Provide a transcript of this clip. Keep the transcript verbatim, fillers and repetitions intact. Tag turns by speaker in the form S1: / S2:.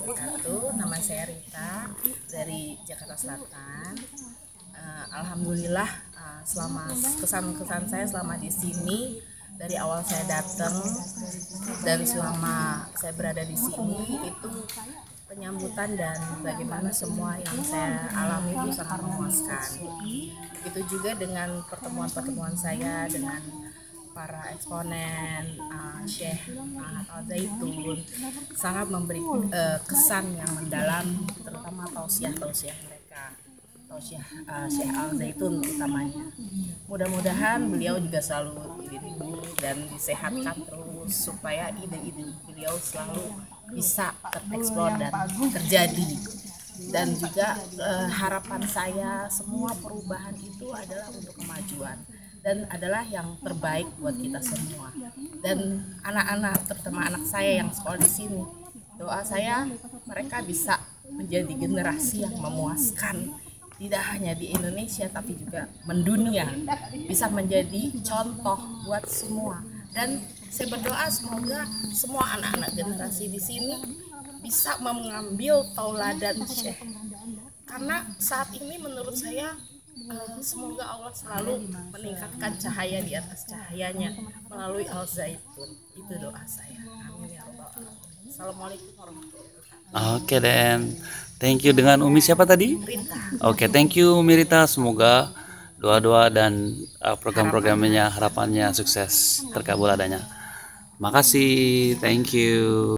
S1: wabarakatuh. Nama saya Rita dari Jakarta Selatan. Uh, Alhamdulillah uh, selama kesan-kesan saya selama di sini dari awal saya datang dan selama saya berada di sini itu penyambutan dan bagaimana semua yang saya alami itu sangat memuaskan. Begitu juga dengan pertemuan-pertemuan saya dengan para eksponen uh, Syekh uh, Al Zaitun sangat memberi uh, kesan yang mendalam, terutama tausiah-tausiah mereka, tausiah uh, Syekh Al Zaitun utamanya. Mudah-mudahan beliau juga selalu dilindungi dan disehatkan terus supaya ide-ide beliau selalu bisa tereksplor dan terjadi. Dan juga uh, harapan saya semua perubahan itu adalah untuk kemajuan dan adalah yang terbaik buat kita semua. Dan anak-anak, terutama anak saya yang sekolah di sini, doa saya mereka bisa menjadi generasi yang memuaskan, tidak hanya di Indonesia tapi juga mendunia, bisa menjadi contoh buat semua. Dan saya berdoa semoga semua anak-anak generasi di sini bisa mengambil tauladan Syekh, karena saat ini menurut saya Uh, semoga Allah selalu meningkatkan cahaya di atas cahayanya melalui Al Zaitun. Itu doa saya. Amin ya rabbal alamin. Assalamualaikum warahmatullahi wabarakatuh.
S2: Oke dan thank you. Dengan Umi siapa tadi?
S1: Rita.
S2: Oke, thank you Umi Rita. Semoga doa-doa dan uh, program-programnya, harapannya sukses terkabul adanya. Makasih, thank you.